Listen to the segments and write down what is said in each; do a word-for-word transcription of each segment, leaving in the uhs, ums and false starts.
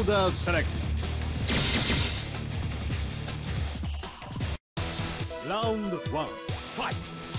Order select. Round one. Fight.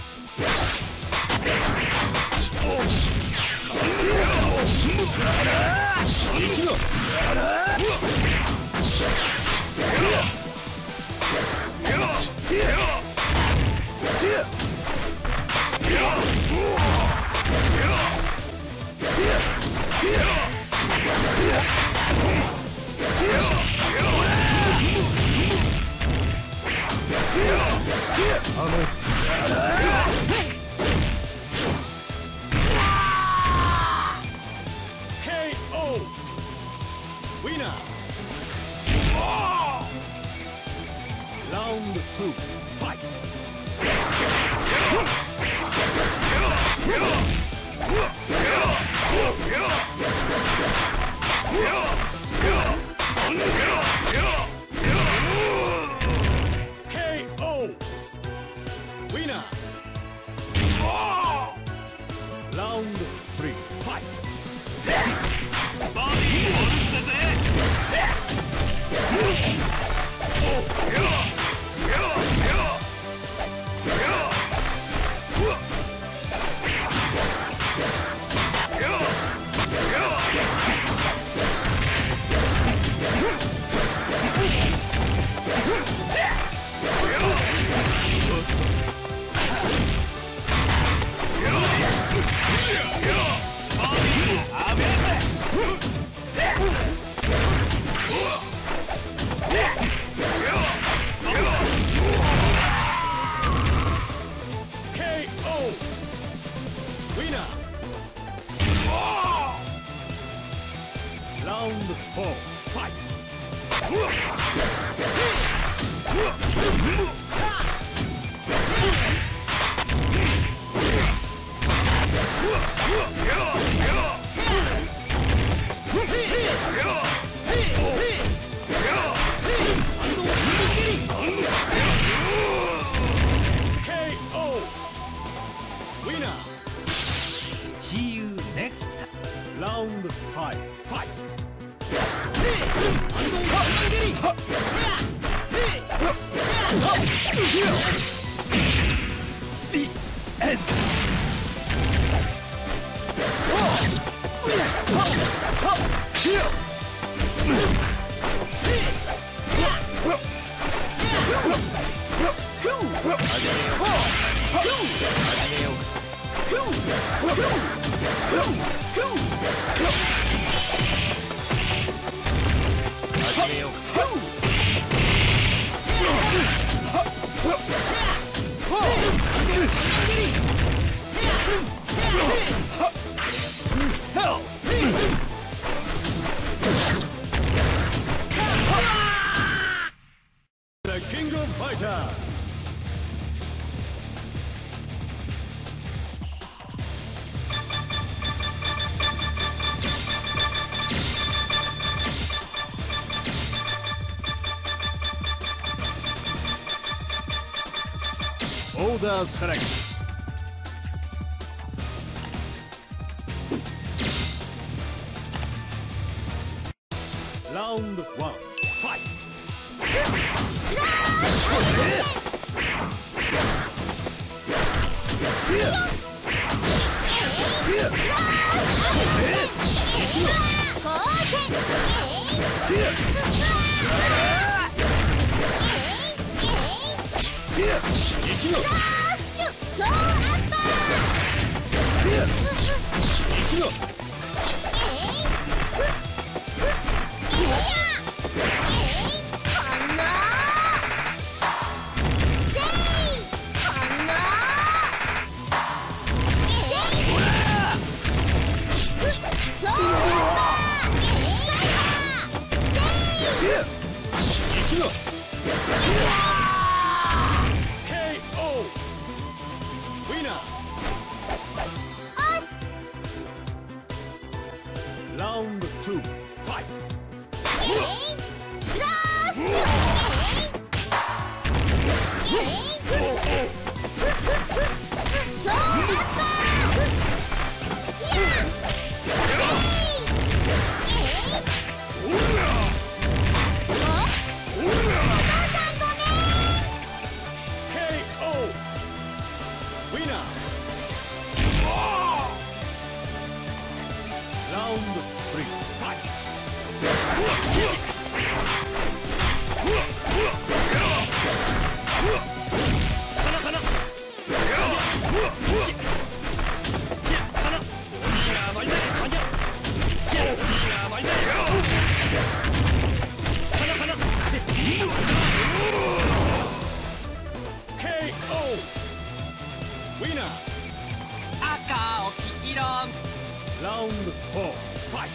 K O. Winner. Round two. Fight. K O. Winner. Round three. Fight. K O. Winner. Round four. Fight. K O. Winner. See you next time. Round five. Fight. The end. The King of Fighters. Order select. Round one. Fight. K O. Winner. winner. Round three, fight. ケーオー winner. 赤青黄色 Round four, fight.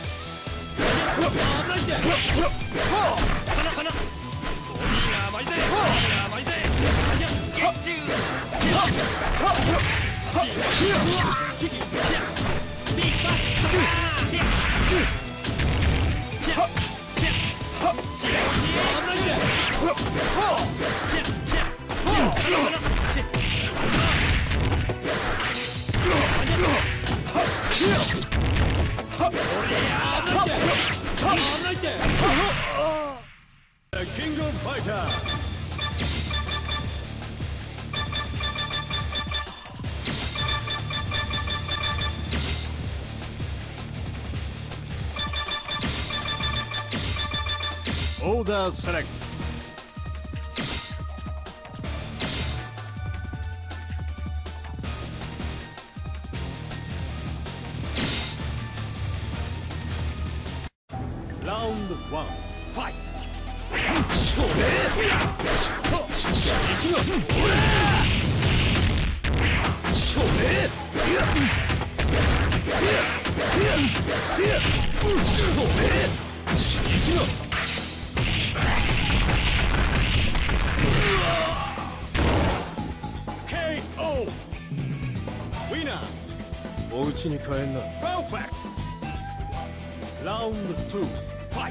The King of Fighters. Order select. Round one, fight.ケーオー winner. お家に帰んな。Perfect. Round two, fight.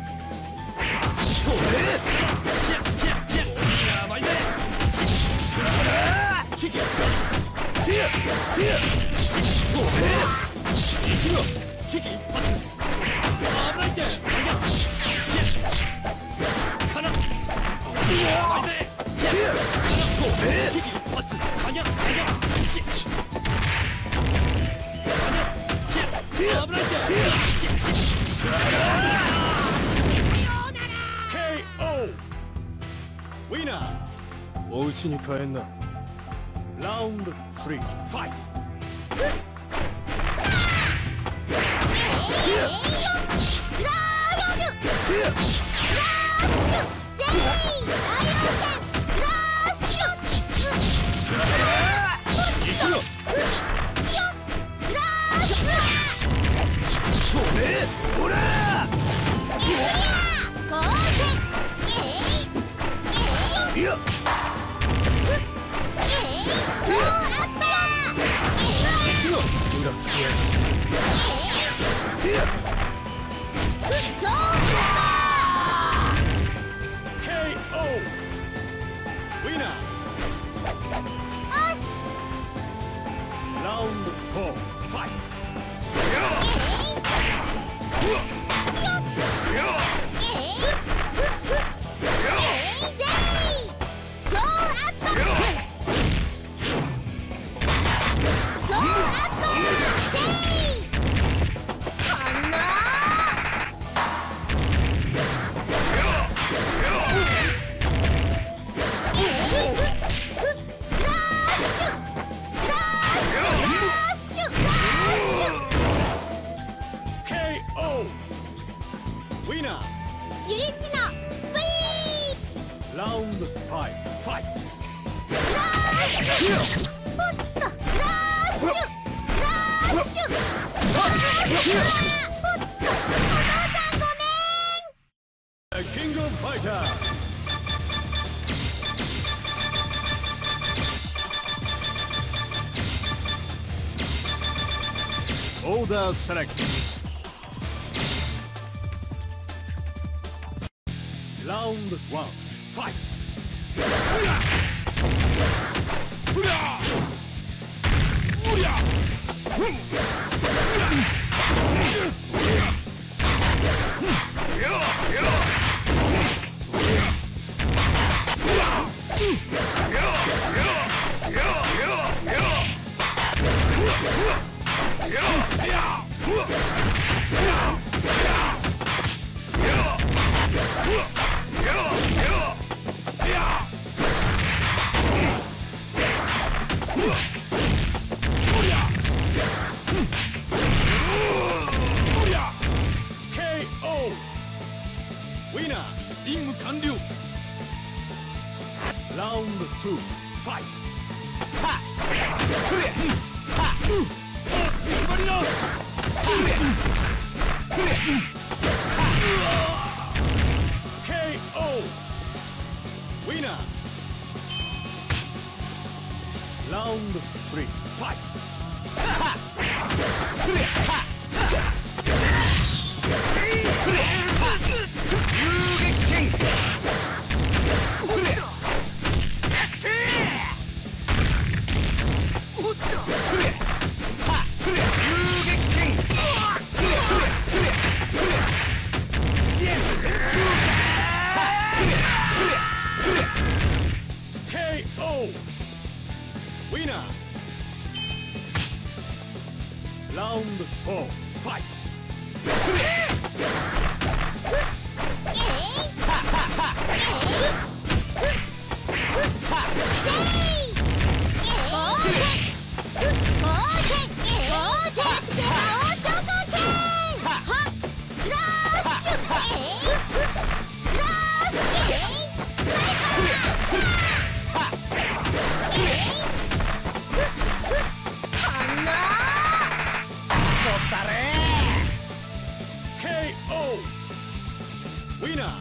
ケーオー winner. お家に帰んな。Round three, fight. スラッシュスラッシュ全員大冒険スラッシュスラッシュスラッシュほらいや当然えいえいよ超ラッパー超ラッパーケーオー winner. おっ Round four, fight. ケーオー winner. ユリッチの V Round five, fight. スラッシュポッとスラッシュスラッシュスラッシュポッとお父さんごめん The King of Fighters. Order select. Round one, fight. 任務完了。ラウンドツー、ファイト。はっくれはっ決まりなくれくれ ケーオー ウィナー。ラウンドスリー、ファイト。はっくれはっウィナー。ラウンドフォー、ファイト。ケーオー ウィナー。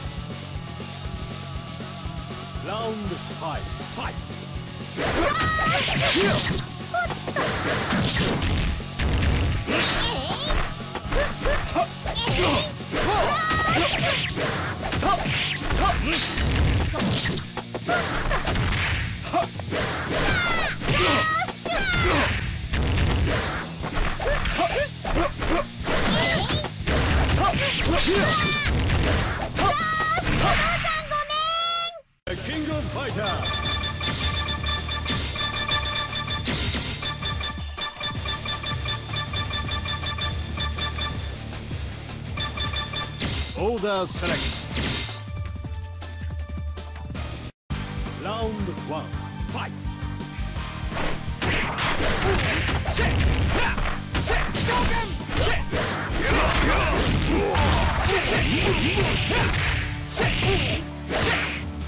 ラウンドファイブ、ファイト。The King of Fighters. Order select. Round one, fight. Set, set, Shogun, set, set, set, set.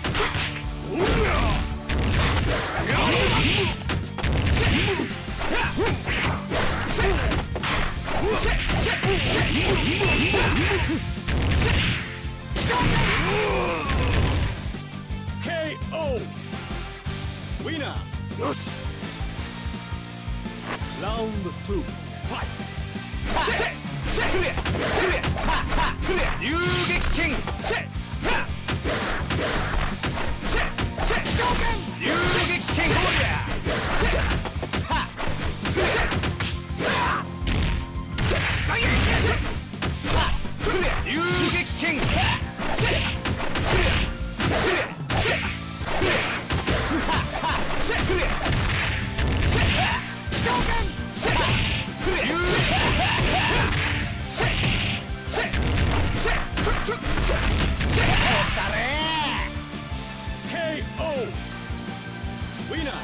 ケーオー ウィナー。よし。ラウンドツー、ファイト。せせくれくれははくれ遊撃剣せはせせ遊撃剣せはせせ再現せはくれ遊撃剣せせせせくれははせくれせ召喚せくれ遊撃せせせちょちょせせだれ ケーオー ウィナー。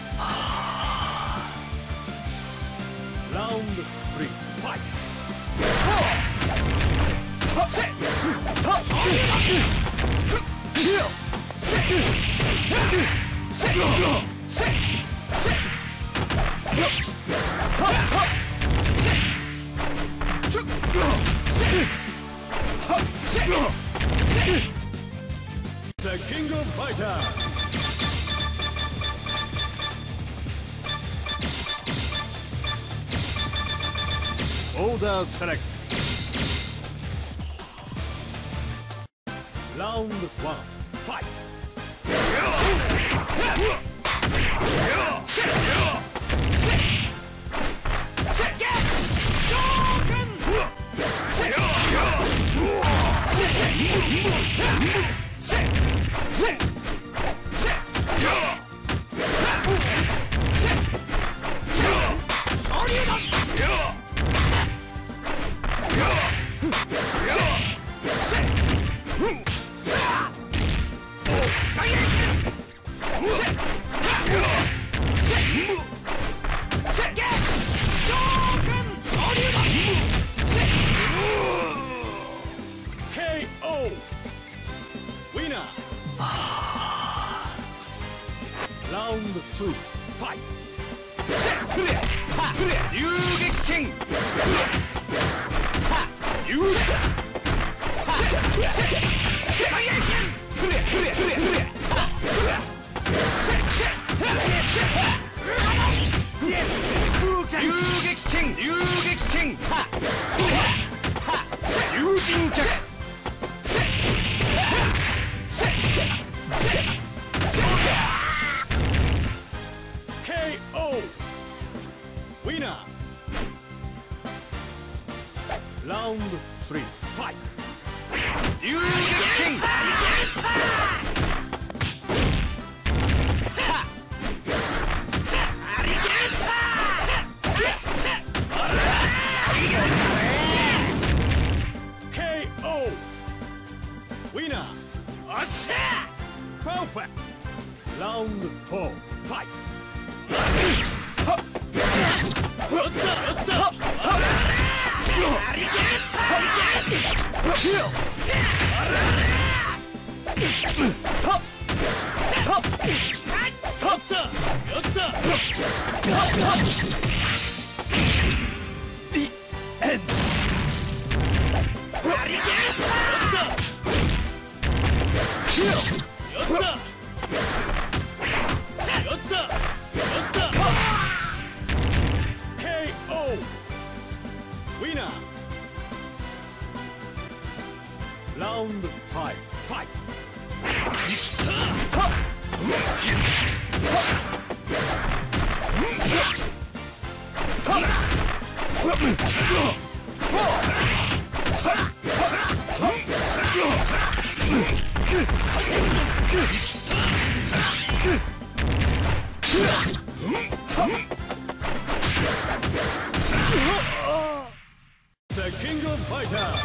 ラウンドスリー、ファイト。せせThe King of Fighters. Order select. Round one, fight. 流撃剣勇者流撃剣流撃剣龍神脚ケーオー ウィナーラウンドスリーファイト流撃剣ウィナーおっしゃパーフェクトラウンドフォーファイトおっとおっとハリケーンハリケーンさっさっさっとよっと The end ハリケーンよっとよっとよっとよっと ケーオー ウィナーラウンドファイブファイト生きたさっThe King of Fighters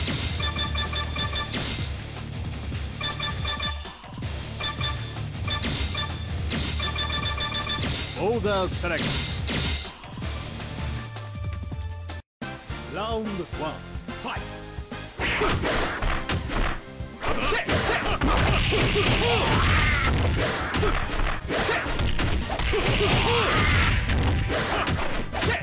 Order select Round one Fight Set Set Set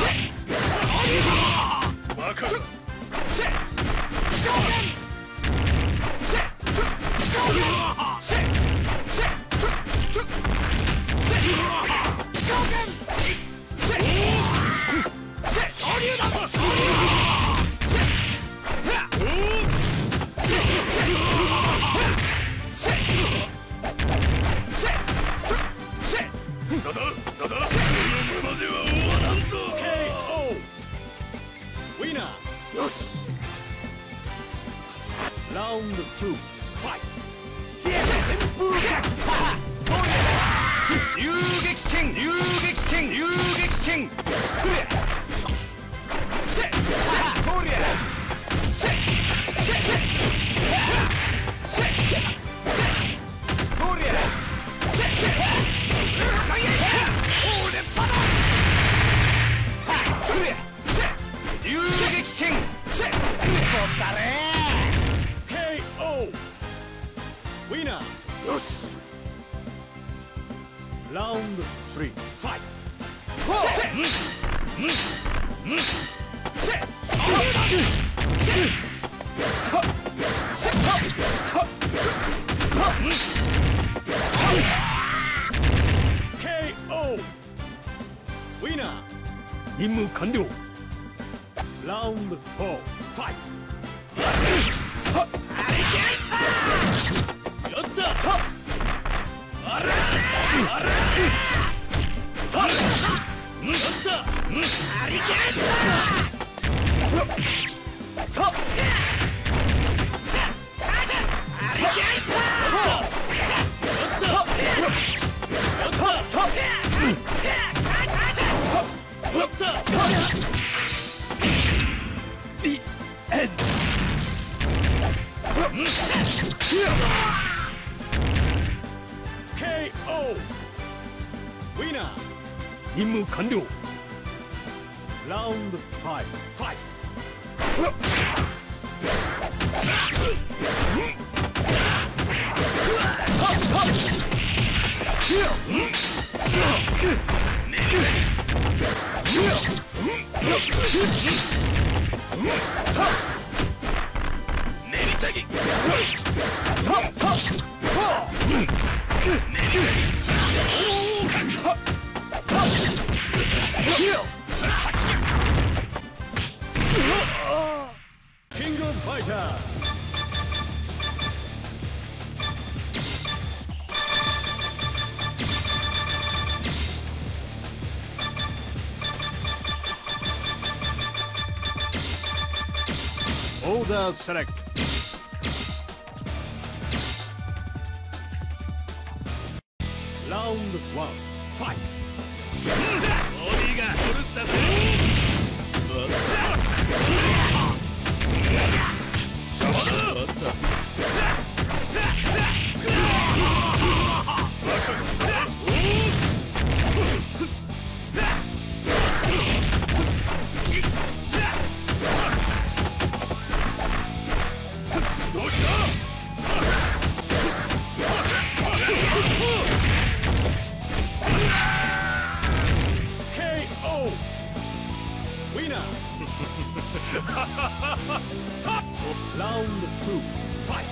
Round two, fight! 流撃剣流撃剣流撃剣せっせっこりゃせっせっせっせっせっせっこりゃせっせっ俺っぱだはっこりゃせっ流撃剣せっそったねウィナーよしラウンドスリーファイトせっせっケーオー ウィナー任務完了ラウンドフォーファイトよっとさあらあらさよっとハリケーンさハリケーンよっとよっとよっとよっと The endケーオー ウィナー任務完了ラウンドファイブファイト King of Fighters. Order select. Round one, fight. ボディがホルスターだ。Round two, fight.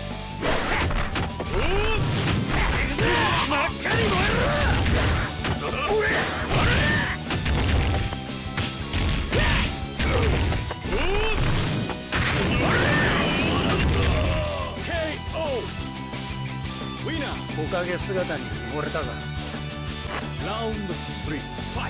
K O. Winner. おかげ姿に溺れたが。 Round three, fight.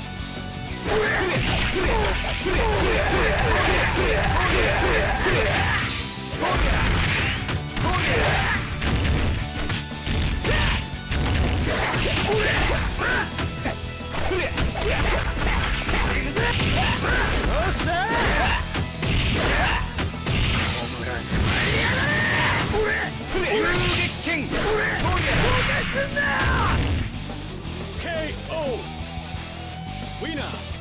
K O. Winner.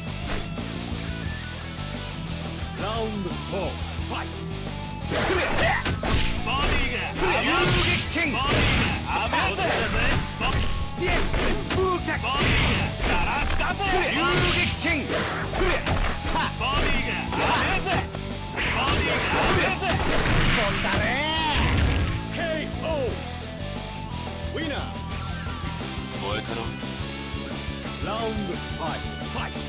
Round four, fight. ボディが遊撃剣。ボディが雨落としたぜ。ボディがガラッだぜ。遊撃剣。ボディが雨ぜ。ボディが雨ぜ。そんだね。ケーオー。ウィナー。燃えたろ。ラウンドファイブ、ファイト。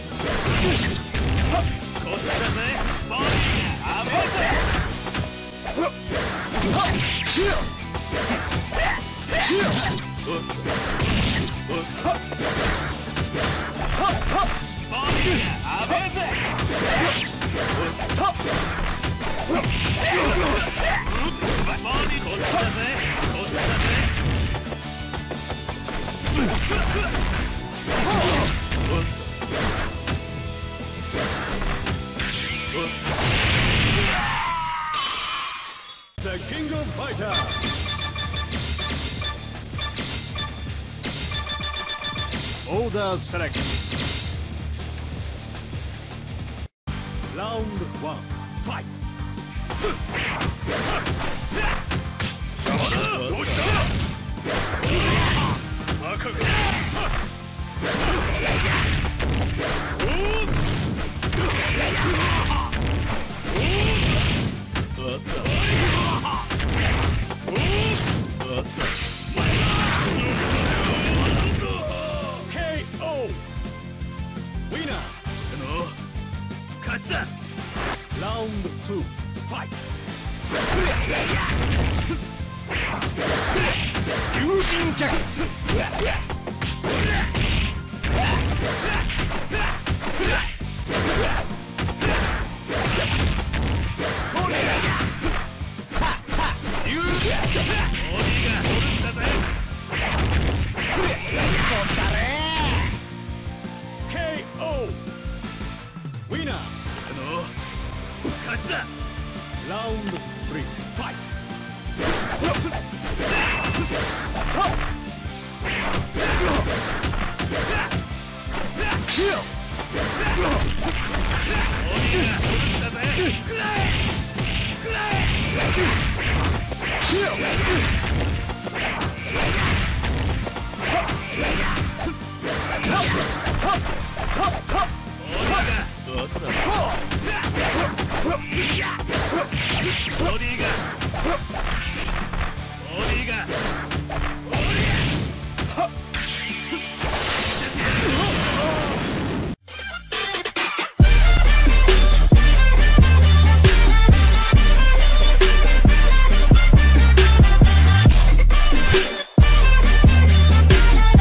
こっちだぜ。ボディが雨ぜ。The King of Fighters. Order select. Round one, fight. K O. Winner. 勝ちだ。Round two, fight. 竜神脚。ケーオー Winner. 勝ちだ。Round three, fight. どうだボディーガード